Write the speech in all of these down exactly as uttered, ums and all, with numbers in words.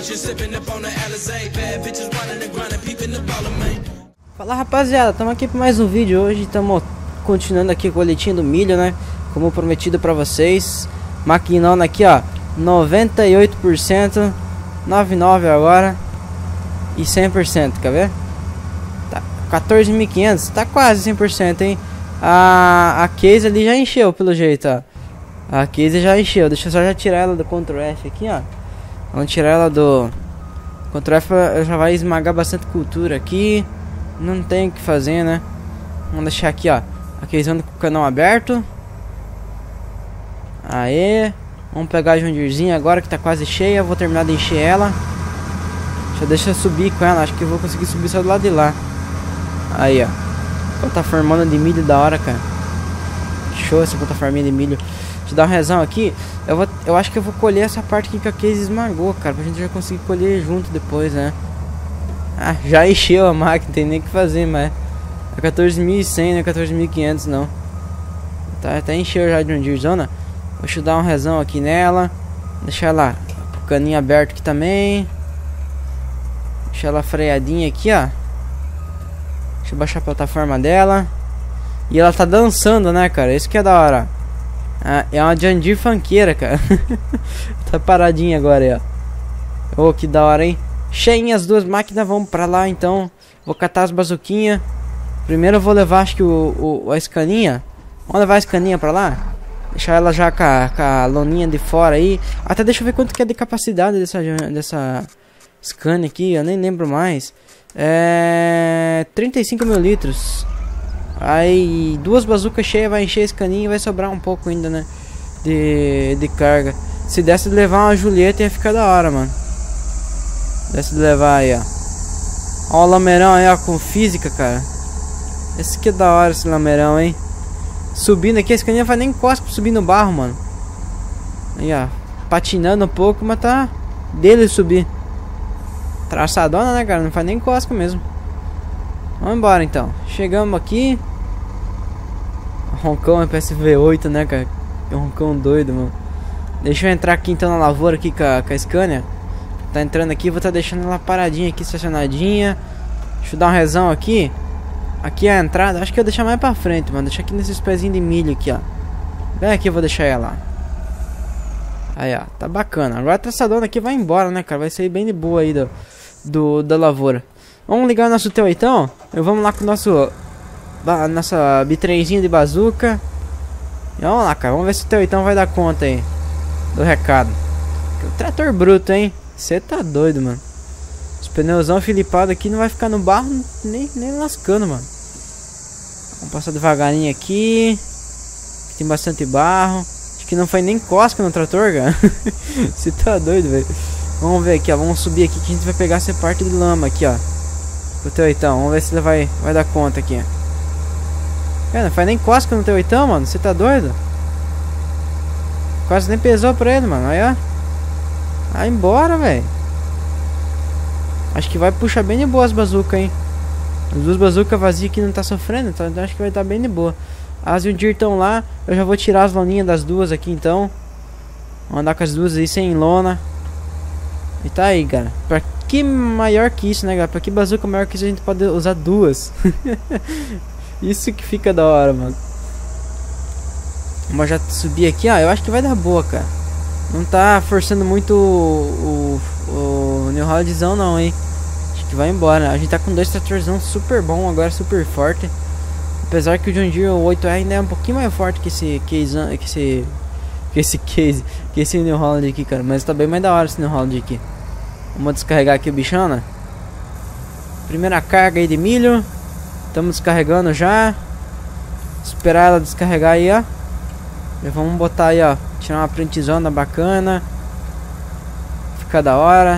Fala rapaziada, estamos aqui para mais um vídeo. Hoje estamos continuando aqui com o coletinho do milho, né? Como prometido para vocês. Maquinando aqui, ó, noventa e oito por cento, noventa e nove por cento agora e cem por cento, quer ver? Tá, quatorze mil e quinhentos, tá quase cem por cento, hein? A, a case ali já encheu pelo jeito, ó. A case já encheu, deixa eu só já tirar ela do Ctrl F aqui, ó. Vamos tirar ela do Ctrl F, já vai esmagar bastante cultura aqui. Não tem o que fazer, né? Vamos deixar aqui, ó, a case com o canal aberto. Aê, vamos pegar a Jondirzinha agora que tá quase cheia. Vou terminar de encher ela. Deixa, deixa eu subir com ela. Acho que eu vou conseguir subir só do lado de lá. Aí, ó, plataformando de milho da hora, cara. Show essa plataforminha de milho. Deixa eu dar um rezão aqui. Eu, vou, eu acho que eu vou colher essa parte aqui que a case esmagou, cara, pra gente já conseguir colher junto depois, né? Ah, já encheu a máquina, não tem nem o que fazer, mas é quatorze mil e cem, não é quatorze mil e quinhentos não. Tá, até encheu já de um Jondirzona. Deixa eu dar um rezão aqui nela. Deixar ela com o caninho aberto aqui também. Deixar ela freadinha aqui, ó. Deixa eu baixar a plataforma dela. E ela tá dançando, né, cara? Isso que é da hora. Ah, é uma Jondir funkeira, cara. Tá paradinha agora aí, ó. Oh, que da hora, hein? Cheinha as duas máquinas, vamos pra lá então. Vou catar as bazuquinhas. Primeiro eu vou levar, acho que o, o, a escaninha. Vamos levar a escaninha pra lá. Deixar ela já com a, com a loninha de fora aí. Até deixa eu ver quanto que é de capacidade dessa, dessa Scania aqui. Eu nem lembro mais. É... trinta e cinco mil litros. Aí duas bazucas cheias vai encher esse caninho e vai sobrar um pouco ainda, né? De, de carga. Se desse de levar uma Julieta ia ficar da hora, mano. Desse de levar aí, ó. Ó o lameirão aí, ó, com física, cara. Esse que é da hora, esse lameirão, hein? Subindo aqui, esse caninho vai nem encosta pra subir no barro, mano. Aí, ó, patinando um pouco, mas tá dele subir. Traçadona, né, cara? Não faz nem cosca mesmo. Vamos embora, então. Chegamos aqui. Roncão é P S V oito, né, cara? É um roncão doido, mano. Deixa eu entrar aqui, então, na lavoura aqui com a, com a Scania. Tá entrando aqui, vou tá deixando ela paradinha aqui, estacionadinha. Deixa eu dar um rezão aqui. Aqui é a entrada, acho que eu vou deixar mais pra frente, mano. Deixar aqui nesses pezinhos de milho aqui, ó. Bem aqui eu vou deixar ela. Aí, ó, tá bacana. Agora a traçadona aqui vai embora, né, cara? Vai sair bem de boa aí do, do, da lavoura. Vamos ligar o nosso T oito, então. E vamos lá com o nosso a nossa bitrenzinha de bazuca. E vamos lá, cara. Vamos ver se o T oito vai dar conta aí do recado. O trator bruto, hein? Você tá doido, mano. Os pneuzão filipado aqui não vai ficar no barro nem, nem lascando, mano. Vamos passar devagarinho aqui. Tem bastante barro. Acho que não foi nem cosca no trator, cara. Você tá doido, velho. Vamos ver aqui, ó. Vamos subir aqui que a gente vai pegar essa parte de lama aqui, ó. O T oito, vamos ver se ele vai, vai dar conta aqui. Cara, não faz nem cosca no T oito, mano. Você tá doido? Quase nem pesou pra ele, mano. Aí, ó. Vai embora, velho. Acho que vai puxar bem de boa as bazucas, hein. As duas bazucas vazias aqui não tá sofrendo, então acho que vai estar bem de boa. As Jondir estão lá. Eu já vou tirar as loninhas das duas aqui, então. Vou andar com as duas aí sem lona. E tá aí, cara. Pra que maior que isso, né, cara? Pra que bazuca maior que isso a gente pode usar duas? Isso que fica da hora, mano. Vamos já subir aqui, ó. Eu acho que vai dar boa, cara. Não tá forçando muito o, o, o New Hollandzão, não, hein. Acho que vai embora. A gente tá com dois tratorzão super bom agora, super forte. Apesar que o Jondir oito R ainda é um pouquinho mais forte que esse case, que esse, que esse case, que esse New Holland aqui, cara. Mas tá bem mais da hora esse New Holland aqui. Vamos descarregar aqui o bichana. Primeira carga aí de milho. Estamos descarregando já. Esperar ela descarregar aí, ó. Já vamos botar aí, ó. Tirar uma printzona bacana. Fica da hora.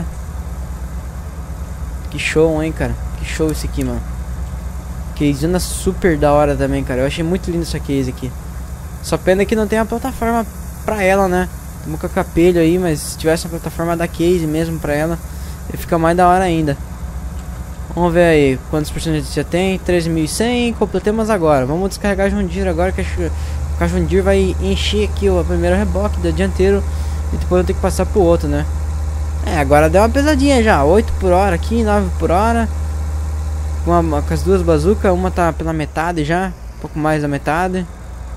Que show, hein, cara. Que show esse aqui, mano. Casezona super da hora também, cara. Eu achei muito lindo essa case aqui. Só pena que não tem a plataforma pra ela, né? Tamo com a capelho aí, mas se tivesse a plataforma da case mesmo pra ela, ia ficar mais da hora ainda. Vamos ver aí quantos por cento já tem. treze mil e cem. Completemos agora. Vamos descarregar a Jondir agora, que a Jondir vai encher aqui o primeiro reboque do dianteiro. E depois eu tenho que passar pro outro, né? É, agora deu uma pesadinha já. oito por hora aqui, nove por hora. Com, a, com as duas bazucas. Uma tá pela metade já. Um pouco mais da metade.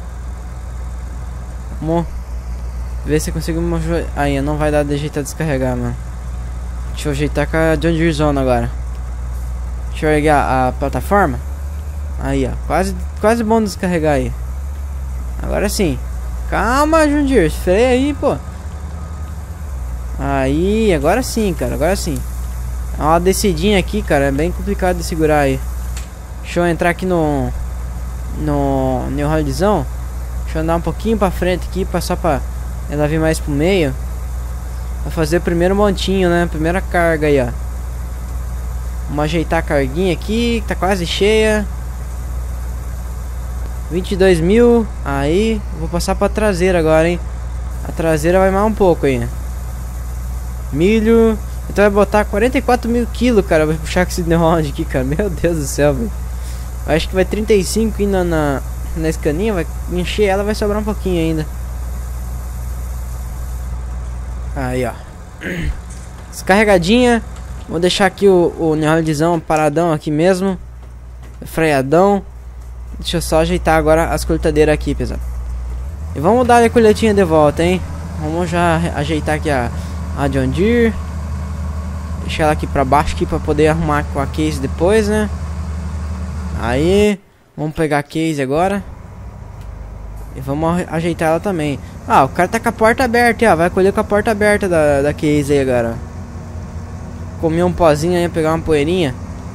Vamos ver se eu consigo... Aí, não vai dar de jeito a descarregar, mano. Deixa eu ajeitar com a John Deere Zone agora. Deixa eu ligar a plataforma. Aí, ó. Quase, quase bom descarregar aí. Agora sim. Calma, John Deere. Freia aí, pô. Aí, agora sim, cara. Agora sim. É uma descidinha aqui, cara. É bem complicado de segurar aí. Deixa eu entrar aqui no... No... No rollzão. Deixa eu andar um pouquinho pra frente aqui. Passar pra... Ela vir mais pro meio. Pra fazer o primeiro montinho, né? Primeira carga aí, ó. Vamos ajeitar a carguinha aqui. Que tá quase cheia. vinte e dois mil. Aí. Vou passar pra traseira agora, hein. A traseira vai mais um pouco aí. Milho. Então vai botar quarenta e quatro mil quilos, cara. Vai puxar com esse round aqui, cara. Meu Deus do céu, velho. Acho que vai trinta e cinco indo na, na escaninha. Vai encher ela, vai sobrar um pouquinho ainda. Aí, ó. Descarregadinha. Vou deixar aqui o, o neolizão paradão aqui mesmo. Freadão. Deixa eu só ajeitar agora as colheitadeiras aqui, pesado. E vamos dar a colhetinha de volta, hein. Vamos já ajeitar aqui a, a John Deere. Deixar ela aqui pra baixo aqui pra poder arrumar com a case depois, né. Aí. Vamos pegar a case agora. E vamos ajeitar ela também. Ah, o cara tá com a porta aberta, ó. Vai colher com a porta aberta da, da case aí agora. Comer um pozinho aí, pegar uma poeirinha.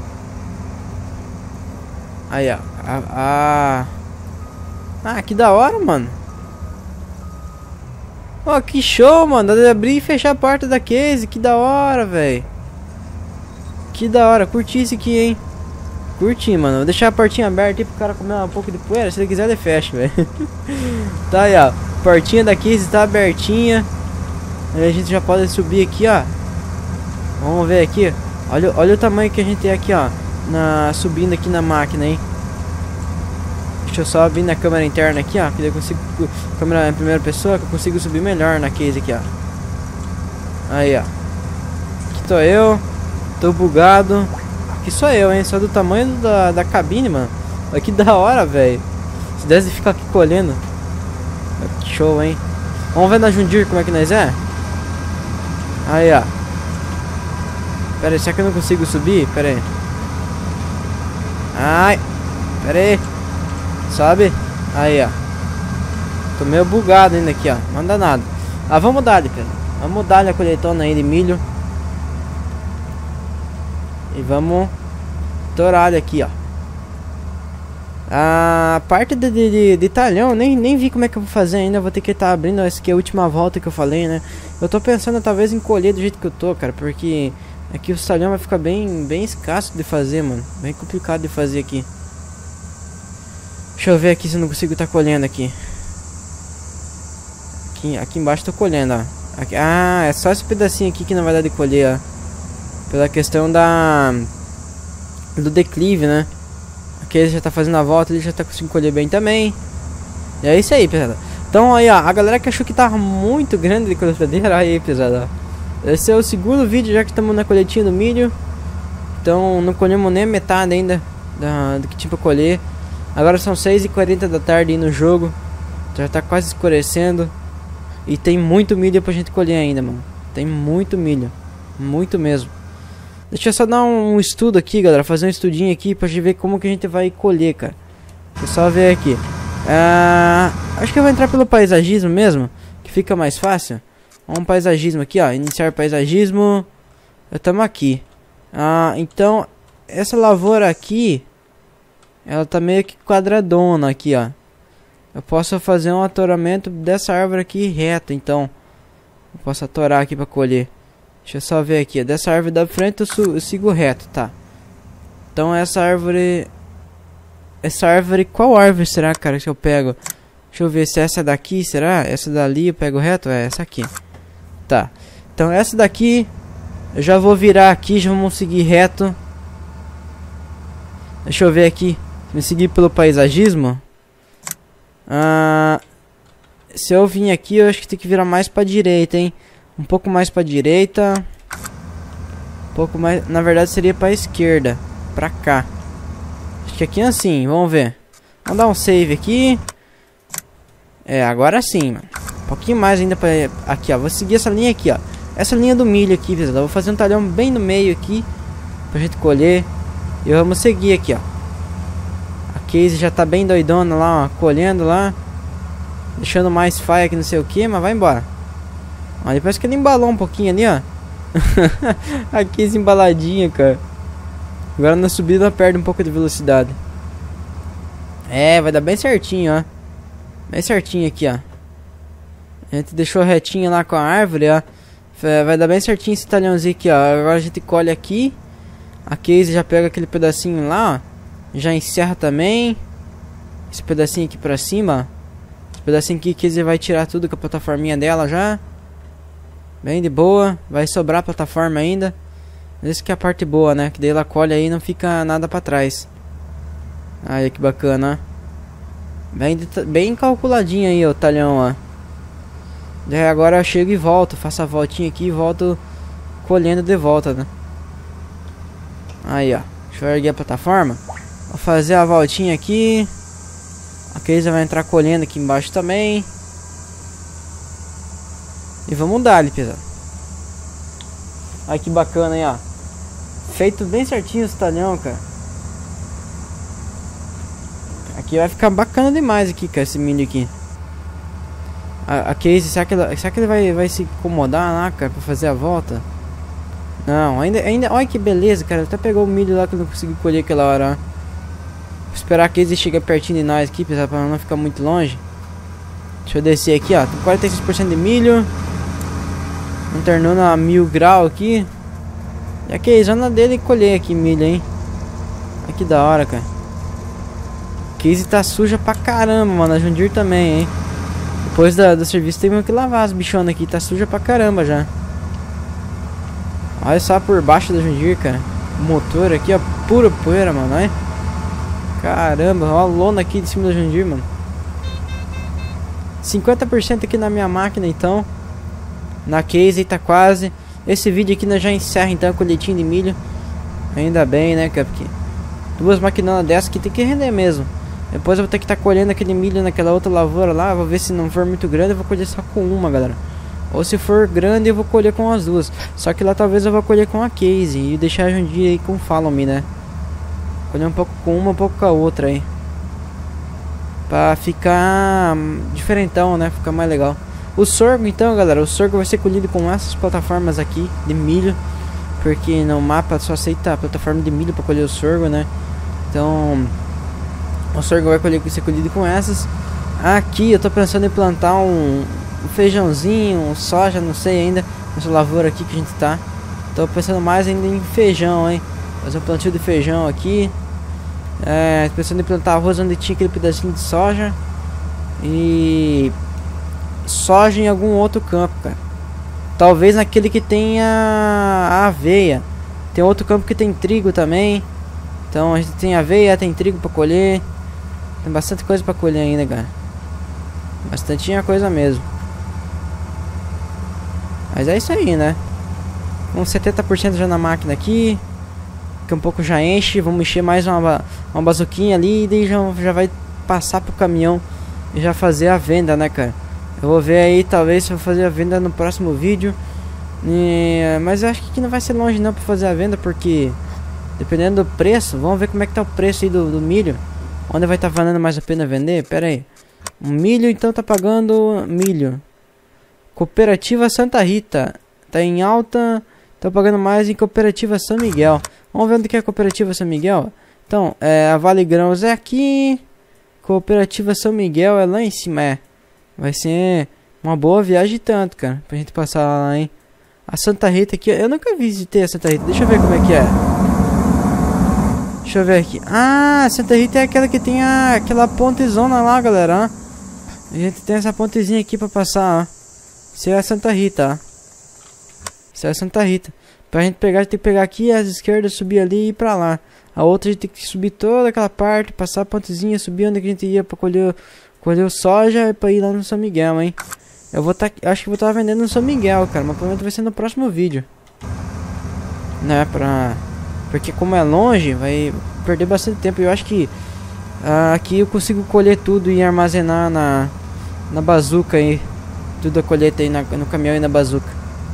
Aí, ó. A, a... Ah, que da hora, mano. Ó, oh, que show, mano. Dá de abrir e fechar a porta da case. Que da hora, velho. Que da hora. Curti isso aqui, hein. Curti, mano. Vou deixar a portinha aberta aí pro cara comer um pouco de poeira. Se ele quiser, ele fecha, velho. Tá aí, ó. Portinha da case tá abertinha. Aí a gente já pode subir aqui, ó. Vamos ver aqui. Olha, olha o tamanho que a gente tem aqui, ó. Na, subindo aqui na máquina, hein. Deixa eu só vir na câmera interna aqui, ó. Que eu consigo... Câmera em primeira pessoa, que eu consigo subir melhor na case aqui, ó. Aí, ó. Aqui tô eu. Tô bugado. Aqui sou eu, hein. Só do tamanho da, da cabine, mano. Olha que da hora, velho. Se desse ficar aqui colhendo. Que show, hein. Vamos ver na John Deere como é que nós é. Aí, ó. Pera aí, será que eu não consigo subir? Pera aí. Ai. Pera aí. Sobe. Aí, ó. Tô meio bugado ainda aqui, ó. Não anda nada. Ah, vamos dar ali, Pedro. Vamos dar ali a colheitona aí de milho. E vamos torar ali aqui, ó. A parte de, de, de, de talhão, nem, nem vi como é que eu vou fazer ainda. Vou ter que estar tá abrindo. Essa aqui é a última volta que eu falei, né? Eu tô pensando talvez em colher do jeito que eu tô, cara. Porque aqui o talhão vai ficar bem, bem escasso de fazer, mano. Bem complicado de fazer aqui. Deixa eu ver aqui se eu não consigo estar tá colhendo aqui. aqui. Aqui embaixo tô colhendo, ó. Aqui, ah, é só esse pedacinho aqui que não vai dar de colher, ó. Pela questão da... do declive, né? Aqui ele já tá fazendo a volta, ele já tá conseguindo colher bem também. E é isso aí, pesada. Então aí, ó, a galera que achou que tava muito grande de colheitadeira, aí, pesada. Esse é o segundo vídeo já que estamos na colhetinha do milho. Então não colhemos nem a metade ainda da, do que tinha pra colher. Agora são seis e quarenta da tarde aí no jogo. Já tá quase escurecendo. E tem muito milho pra gente colher ainda, mano. Tem muito milho. Muito mesmo. Deixa eu só dar um estudo aqui, galera. Fazer um estudinho aqui pra gente ver como que a gente vai colher, cara. Deixa eu só ver aqui. Ah, acho que eu vou entrar pelo paisagismo mesmo, que fica mais fácil. Vamos paisagismo aqui, ó. Iniciar paisagismo. Estamos aqui. Ah, então, essa lavoura aqui, ela tá meio que quadradona aqui, ó. Eu posso fazer um atoramento dessa árvore aqui reto, então. Eu posso atorar aqui pra colher. Deixa eu só ver aqui, ó. Dessa árvore da frente eu, eu sigo reto, tá? Então essa árvore... Essa árvore... Qual árvore será, cara, que eu pego? Deixa eu ver se essa daqui, será? Essa dali eu pego reto? É, essa aqui. Tá. Então essa daqui... Eu já vou virar aqui, já vamos seguir reto. Deixa eu ver aqui. Me seguir pelo paisagismo. Ah, se eu vim aqui, eu acho que tem que virar mais pra direita, hein? Um pouco mais pra direita. Um pouco mais, na verdade seria pra esquerda, pra cá. Acho que aqui é assim, vamos ver. Vamos dar um save aqui. É, agora sim, mano. Um pouquinho mais ainda pra... Aqui, ó, vou seguir essa linha aqui, ó. Essa linha do milho aqui, pessoal. Eu vou fazer um talhão bem no meio aqui, pra gente colher. E vamos seguir aqui, ó. A Casey já tá bem doidona lá, ó, colhendo lá. Deixando mais faia que não sei o que, mas vai embora. Olha, parece que ele embalou um pouquinho ali, ó. Aqui essa embaladinha, cara. Agora na subida ela perde um pouco de velocidade. É, vai dar bem certinho, ó. Bem certinho aqui, ó. A gente deixou retinho lá com a árvore, ó. Vai dar bem certinho esse talhãozinho aqui, ó. Agora a gente colhe aqui. A Casey já pega aquele pedacinho lá, ó. Já encerra também. Esse pedacinho aqui pra cima, ó. Esse pedacinho aqui que Casey vai tirar tudo com a plataforminha dela já. Bem de boa, vai sobrar a plataforma ainda. Essa que é a parte boa, né? Que daí ela colhe aí e não fica nada pra trás. Aí que bacana, ó. Bem, bem calculadinho aí o talhão, ó. Daí agora eu chego e volto. Faço a voltinha aqui e volto colhendo de volta, né? Aí, ó. Deixa eu erguer a plataforma. Vou fazer a voltinha aqui. A Casey vai entrar colhendo aqui embaixo também. E vamos dar ali, pesado. Olha que bacana aí, ó. Feito bem certinho esse talhão, cara. Aqui vai ficar bacana demais aqui, cara, esse milho aqui. A, a Casey, será que, ela, será que ele vai, vai se incomodar lá, cara, pra fazer a volta? Não, ainda, ainda... Olha que beleza, cara. Até pegou o milho lá que eu não consegui colher aquela hora, ó. Vou esperar a Casey chegar pertinho de nós aqui, pesado, pra não ficar muito longe. Deixa eu descer aqui, ó. Tem quarenta e seis por cento de milho. Internou a mil grau aqui. E aqui, zona dele colher aqui milho, hein. Olha que da hora, cara. Casey tá suja pra caramba, mano. A Jundir também, hein. Depois da, do serviço tem que lavar as bichonas aqui. Tá suja pra caramba já. Olha só por baixo da Jundir, cara. O motor aqui, ó. Pura poeira, mano. Olha. Caramba, olha a lona aqui de cima da Jundir, mano. cinquenta por cento aqui na minha máquina, então. Na Casey tá quase. Esse vídeo aqui nós já encerra então a colheitinha de milho. Ainda bem, né, cara? Porque duas maquinonas dessas aqui tem que render mesmo. Depois eu vou ter que estar tá colhendo aquele milho naquela outra lavoura lá. Vou ver se não for muito grande, eu vou colher só com uma, galera. Ou se for grande, eu vou colher com as duas. Só que lá talvez eu vou colher com a Casey e deixar um dia aí com o Follow Me, né? Colher um pouco com uma, um pouco com a outra aí. Pra ficar diferentão, né? Ficar mais legal. O sorgo, então, galera, o sorgo vai ser colhido com essas plataformas aqui de milho. Porque no mapa só aceita a plataforma de milho pra colher o sorgo, né? Então, o sorgo vai colher, ser colhido com essas. Aqui eu tô pensando em plantar um, um feijãozinho, um soja, não sei ainda. Nessa lavoura aqui que a gente tá. Tô pensando mais ainda em feijão, hein? Fazer um plantio de feijão aqui. É, pensando em plantar arroz onde tinha aquele pedacinho de soja. E soja em algum outro campo, cara. Talvez naquele que tenha a aveia. Tem outro campo que tem trigo também. Então a gente tem aveia, tem trigo pra colher. Tem bastante coisa pra colher ainda, cara. Bastantinha coisa mesmo. Mas é isso aí, né? Com setenta por cento já na máquina aqui. Daqui um pouco já enche. Vamos encher mais uma, uma bazuquinha ali. E daí já, já vai passar pro caminhão e já fazer a venda, né, cara? Eu vou ver aí, talvez, se eu vou fazer a venda no próximo vídeo. E, mas eu acho que aqui não vai ser longe não pra fazer a venda, porque dependendo do preço, vamos ver como é que tá o preço aí do, do milho. Onde vai estar tá valendo mais a pena vender? Pera aí. O milho então tá pagando milho. Cooperativa Santa Rita. Tá em alta. Tá pagando mais em Cooperativa São Miguel. Vamos ver onde que é a Cooperativa São Miguel. Então, é, a Vale Grãos é aqui. Cooperativa São Miguel é lá em cima, é. Vai ser uma boa viagem tanto, cara. Pra gente passar lá, hein. A Santa Rita aqui, eu nunca visitei a Santa Rita. Deixa eu ver como é que é. Deixa eu ver aqui. Ah, a Santa Rita é aquela que tem a, aquela pontezona lá, galera. Ó. A gente tem essa pontezinha aqui pra passar, ó. Isso é a Santa Rita, ó. Isso é a Santa Rita. Pra gente pegar, a gente tem que pegar aqui as esquerdas, subir ali e ir pra lá. A outra a gente tem que subir toda aquela parte, passar a pontezinha, subir onde a gente ia pra colher, colher o soja e pra ir lá no São Miguel, hein. Eu vou tá, acho que vou estar tá vendendo no São Miguel, cara. Mas provavelmente vai ser no próximo vídeo. né, pra... Porque como é longe, vai perder bastante tempo. Eu acho que uh, aqui eu consigo colher tudo e armazenar na, na bazuca aí. Tudo a colheita aí na, no caminhão e na bazuca.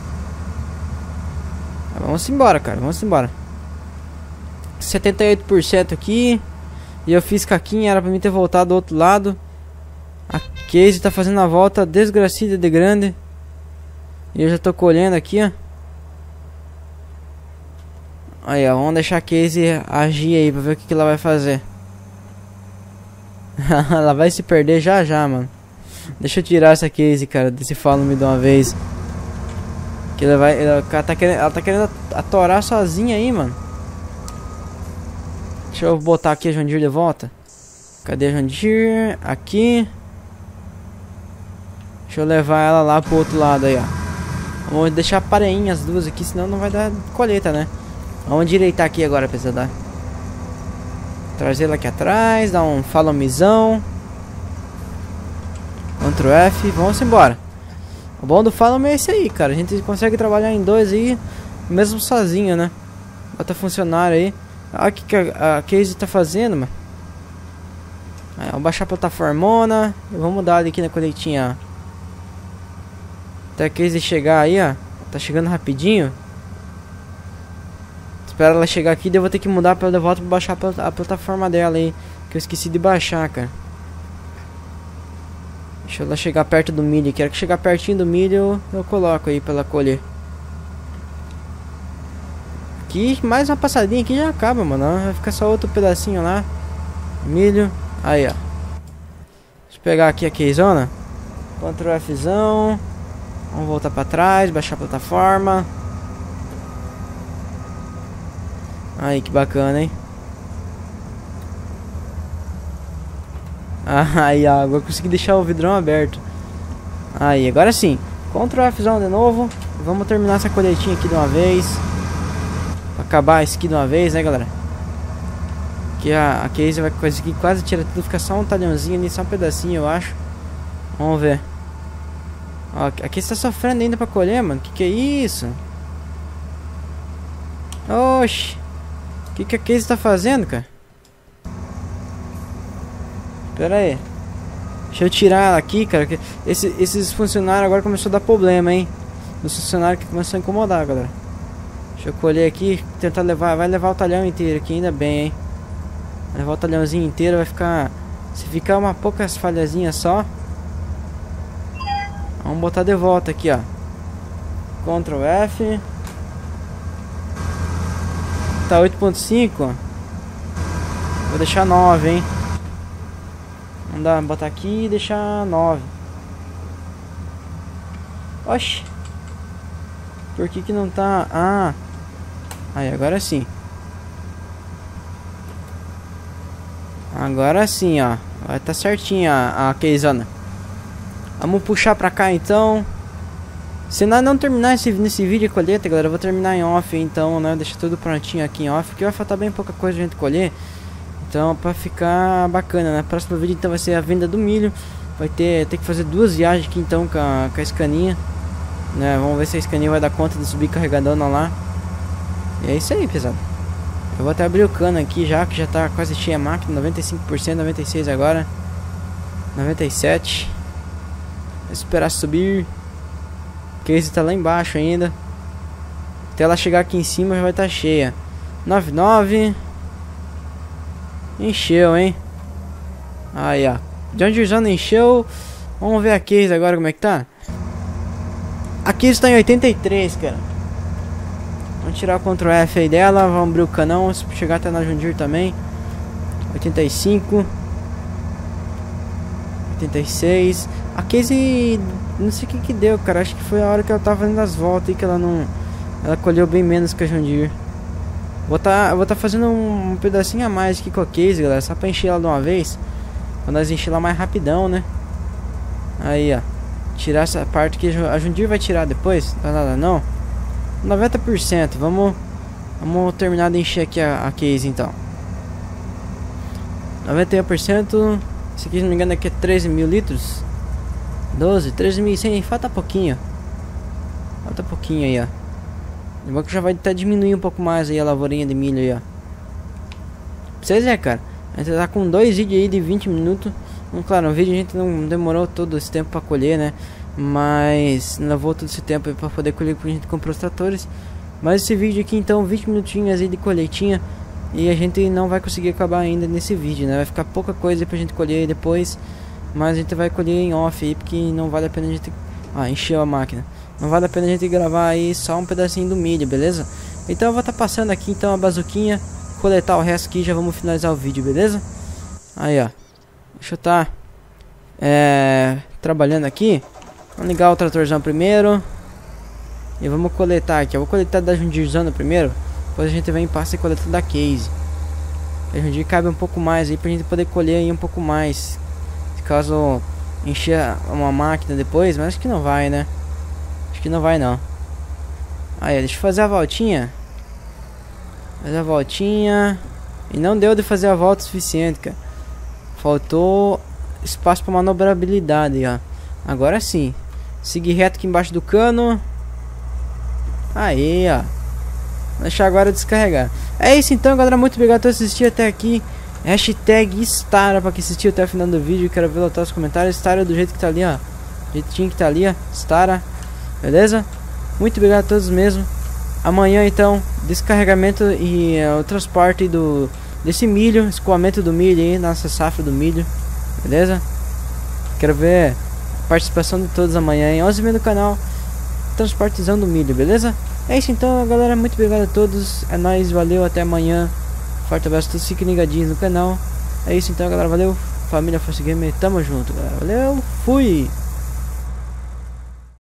Vamos embora, cara, vamos embora. setenta e oito por cento aqui. E eu fiz caquinha, era pra mim ter voltado do outro lado. A Casey tá fazendo a volta desgracida de grande. E eu já tô colhendo aqui, ó. Aí, ó, vamos deixar a Casey agir aí pra ver o que, que ela vai fazer. Ela vai se perder já já, mano. Deixa eu tirar essa Casey, cara, desse falo-me de uma vez. Que ela vai... Ela tá querendo, ela tá querendo atorar sozinha aí, mano. Deixa eu botar aqui a John Deere de volta. Cadê a John Deere? Aqui. Deixa eu levar ela lá pro outro lado aí, ó. Vamos deixar pareinha as duas aqui, senão não vai dar colheita, né? Vamos direitar aqui agora, pessoal. Trazer ela aqui atrás, dar um follow mezão. Ctrl F, vamos embora. O bom do follow me é esse aí, cara. A gente consegue trabalhar em dois aí, mesmo sozinho, né? Bota funcionário aí. Olha o que a, a Casey tá fazendo, mano. Aí, vamos baixar a plataformona. E vamos mudar aqui na colheitinha, ó. Até a Casey chegar aí, ó. Tá chegando rapidinho. Espera ela chegar aqui, daí eu vou ter que mudar pra ela de volta pra baixar a plataforma dela aí. Que eu esqueci de baixar, cara. Deixa ela chegar perto do milho. Quero que chegar pertinho do milho eu, eu coloco aí pra ela colher. Aqui, mais uma passadinha aqui já acaba, mano. Vai ficar só outro pedacinho lá. Milho. Aí, ó. Deixa eu pegar aqui a Keyzona. Ctrl Fzão. Vamos voltar pra trás, baixar a plataforma. Aí, que bacana, hein? Aí, ó, agora consegui deixar o vidrão aberto. Aí, agora sim. Ctrl Fzão de novo. Vamos terminar essa colheitinha aqui de uma vez. Pra acabar isso aqui de uma vez, né, galera? Aqui a, a Casey vai conseguir quase tirar tudo. Fica só um talhãozinho ali, só um pedacinho, eu acho. Vamos ver. Ó, aqui você tá sofrendo ainda pra colher, mano. Que que é isso? Oxi. O que que a Casey tá fazendo, cara? Pera aí. Deixa eu tirar ela aqui, cara. Que esse, esses funcionários agora começou a dar problema, hein? Os funcionários que começou a incomodar, galera. Deixa eu colher aqui. Tentar levar. Vai levar o talhão inteiro aqui, ainda bem, hein? Vai levar o talhãozinho inteiro. Vai ficar... Se ficar uma poucas falhazinhas só. Vamos botar de volta aqui, ó. Ctrl F. Tá oito ponto cinco. Vou deixar nove, hein. Vamos dar, botar aqui e deixar nove. Oxi. Por que que não tá... Ah. Aí, agora sim. Agora sim, ó. Vai tá certinho a, a Keyzona. Vamos puxar pra cá, então. Se nós não terminar esse, nesse vídeo de colheita, galera, eu vou terminar em off, então, né? Deixa tudo prontinho aqui em off, porque vai faltar bem pouca coisa a gente colher. Então, pra ficar bacana, né? Próximo vídeo, então, vai ser a venda do milho. Vai ter, ter que fazer duas viagens aqui, então, com a, com a escaninha. Né? Vamos ver se a escaninha vai dar conta de subir carregadona lá. E é isso aí, pesado. Eu vou até abrir o cano aqui já, que já tá quase cheia a máquina. noventa e cinco por cento, noventa e seis por cento agora. noventa e sete por cento. Vou esperar subir. Que esse tá lá embaixo ainda. Até ela chegar aqui em cima já vai estar tá cheia. noventa e nove. Encheu, hein? Aí, ó. John Deere encheu. Vamos ver a Case agora como é que tá. A Case tá em oitenta e três, cara. Vamos tirar o Ctrl F aí dela. Vamos abrir o canão. Se chegar até na John Deere também. oitenta e cinco. oitenta e seis. A Case, não sei o que que deu, cara. Acho que foi a hora que ela tava fazendo as voltas e que ela não... Ela colheu bem menos que a John Deere. Vou tá, vou tá fazendo um, um pedacinho a mais aqui com a Case, galera. Só pra encher ela de uma vez. Pra nós encher ela mais rapidão, né? Aí, ó. Tirar essa parte que a John Deere vai tirar depois. Não dá nada não. noventa por cento. Vamos, vamos terminar de encher aqui a, a Case, então. noventa e um por cento. Esse aqui, se não me engano, aqui é treze mil litros. doze, treze mil e cem. Falta pouquinho. Falta pouquinho aí, ó. O banco já vai até diminuir um pouco mais aí a lavourinha de milho aí, ó. Pra vocês verem, cara. A gente tá com dois vídeos aí de vinte minutos. Então, claro, no vídeo a gente não demorou todo esse tempo pra colher, né? Mas não levou todo esse tempo aí pra poder colher, porque a gente comprou os tratores. Mas esse vídeo aqui, então, vinte minutinhos aí de colheitinha. E a gente não vai conseguir acabar ainda nesse vídeo, né? Vai ficar pouca coisa aí pra gente colher depois. Mas a gente vai colher em off aí, porque não vale a pena a gente... Ah, encheu a máquina. Não vale a pena a gente gravar aí só um pedacinho do milho, beleza? Então eu vou estar tá passando aqui então a bazuquinha, coletar o resto aqui e já vamos finalizar o vídeo, beleza? Aí, ó. Deixa eu estar tá, é, trabalhando aqui. Vamos ligar o tratorzão primeiro. E vamos coletar aqui. Eu vou coletar da Jundirzão primeiro. Depois a gente vem e passa e coleta da Case. A Jundir cabe um pouco mais aí pra gente poder colher aí um pouco mais. Caso encher uma máquina depois, mas acho que não vai, né? Acho que não vai não. Aí, deixa eu fazer a voltinha. Fazer a voltinha. E não deu de fazer a volta suficiente, cara. Faltou espaço para manobrabilidade, ó. Agora sim. Seguir reto aqui embaixo do cano. Aí, ó. Vou deixar agora descarregar. É isso então, galera. Muito obrigado por assistir até aqui. Hashtag Stara pra quem assistiu até o final do vídeo. Quero ver lá os comentários. Stara do jeito que tá ali, ó. Do jeitinho que tá ali, ó. Stara. Beleza? Muito obrigado a todos mesmo. Amanhã então, descarregamento e uh, o transporte do desse milho, escoamento do milho aí, nossa safra do milho. Beleza? Quero ver a participação de todos amanhã em onze mil no canal. Transportezão do milho, beleza? É isso então, galera. Muito obrigado a todos. É nóis, valeu, até amanhã. Forte abraço a todos, fiquem ligadinhos no canal. É isso então, galera. Valeu. Família Force Gamer, tamo junto, galera. Valeu, fui!